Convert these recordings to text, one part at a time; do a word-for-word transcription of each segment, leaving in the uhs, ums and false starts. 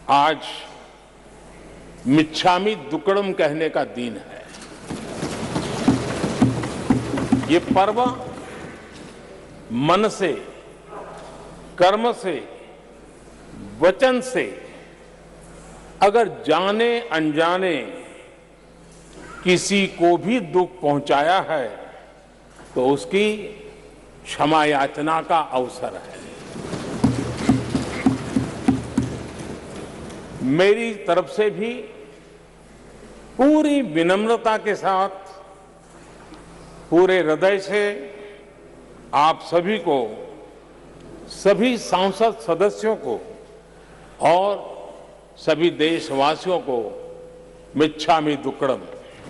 आज मिच्छामी दुक्कड़म कहने का दिन है। ये पर्व मन से, कर्म से, वचन से अगर जाने अनजाने किसी को भी दुख पहुंचाया है तो उसकी क्षमा याचना का अवसर है। मेरी तरफ से भी पूरी विनम्रता के साथ, पूरे हृदय से आप सभी को, सभी सांसद सदस्यों को और सभी देशवासियों को मिच्छामी दुक्कड़म।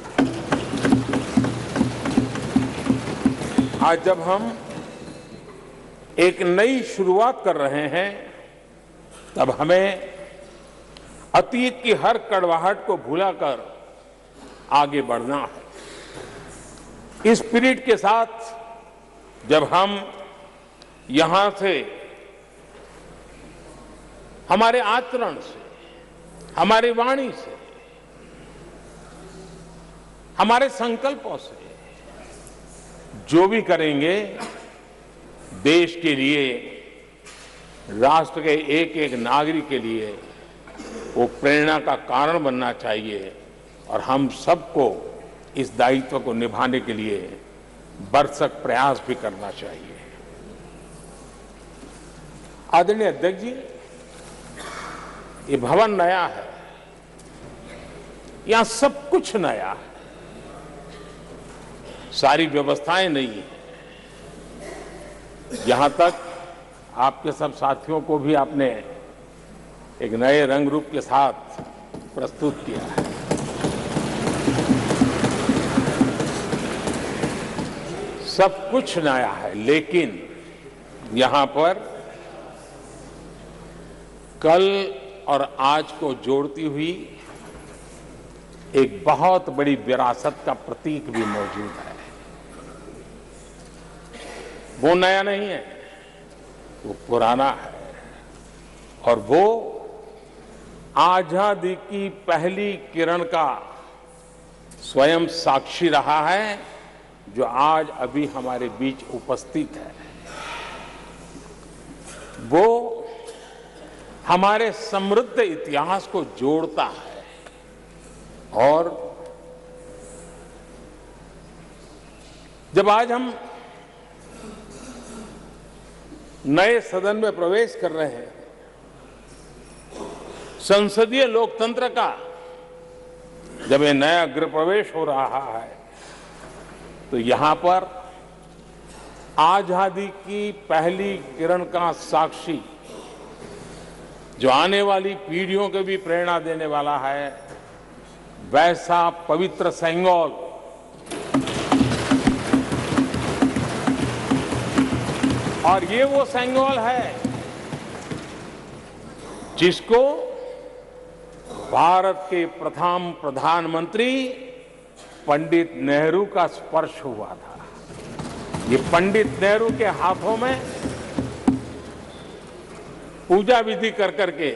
आज जब हम एक नई शुरुआत कर रहे हैं तब हमें अतीत की हर कड़वाहट को भुलाकर आगे बढ़ना है। इस स्पिरिट के साथ जब हम यहां से, हमारे आचरण से, हमारी वाणी से, हमारे संकल्पों से जो भी करेंगे, देश के लिए, राष्ट्र के एक एक नागरिक के लिए वो प्रेरणा का कारण बनना चाहिए और हम सबको इस दायित्व को निभाने के लिए भरसक प्रयास भी करना चाहिए। आदरणीय अध्यक्ष जी, ये भवन नया है, यहां सब कुछ नया है, सारी व्यवस्थाएं नई हैं। यहां तक आपके सब साथियों को भी आपने एक नए रंग रूप के साथ प्रस्तुत किया है। सब कुछ नया है, लेकिन यहां पर कल और आज को जोड़ती हुई एक बहुत बड़ी विरासत का प्रतीक भी मौजूद है। वो नया नहीं है, वो पुराना है और वो आजादी की पहली किरण का स्वयं साक्षी रहा है, जो आज अभी हमारे बीच उपस्थित है। वो हमारे समृद्ध इतिहास को जोड़ता है और जब आज हम नए सदन में प्रवेश कर रहे हैं, संसदीय लोकतंत्र का जब ये नया गृह प्रवेश हो रहा है, तो यहां पर आजादी की पहली किरण का साक्षी, जो आने वाली पीढ़ियों को भी प्रेरणा देने वाला है, वैसा पवित्र सेंगोल और ये वो सेंगोल है जिसको भारत के प्रथम प्रधानमंत्री पंडित नेहरू का स्पर्श हुआ था। ये पंडित नेहरू के हाथों में पूजा विधि कर करके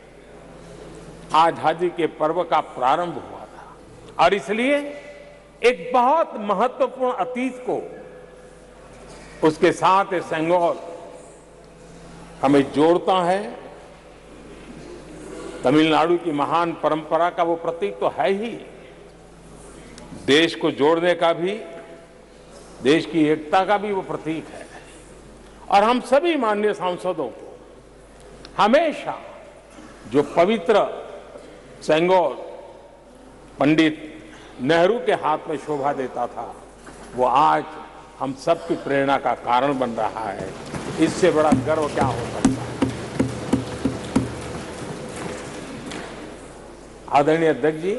आजादी के पर्व का प्रारंभ हुआ था और इसलिए एक बहुत महत्वपूर्ण अतीत को, उसके साथ ये सेंगोल हमें जोड़ता है। तमिलनाडु की महान परंपरा का वो प्रतीक तो है ही, देश को जोड़ने का भी, देश की एकता का भी वो प्रतीक है। और हम सभी माननीय सांसदों को हमेशा जो पवित्र सेंगोल पंडित नेहरू के हाथ में शोभा देता था, वो आज हम सबकी प्रेरणा का कारण बन रहा है। इससे बड़ा गर्व क्या हो सकता है। आदरणीय अध्यक्ष जी,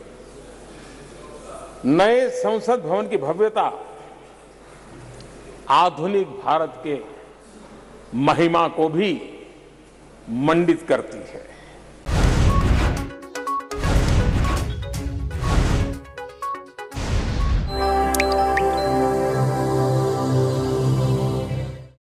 नए संसद भवन की भव्यता आधुनिक भारत के महिमा को भी मंडित करती है।